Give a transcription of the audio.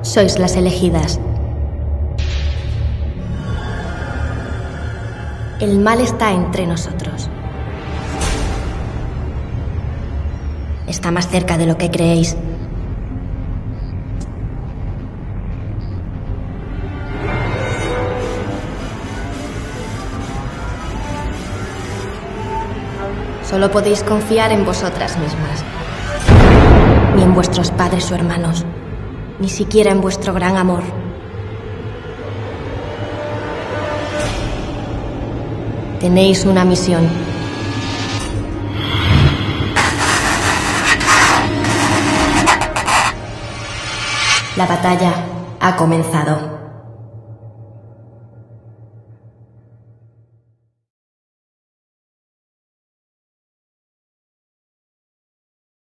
Sois las elegidas. El mal está entre nosotros. Está más cerca de lo que creéis. Solo podéis confiar en vosotras mismas. Ni en vuestros padres o hermanos. Ni siquiera en vuestro gran amor. Tenéis una misión. La batalla ha comenzado.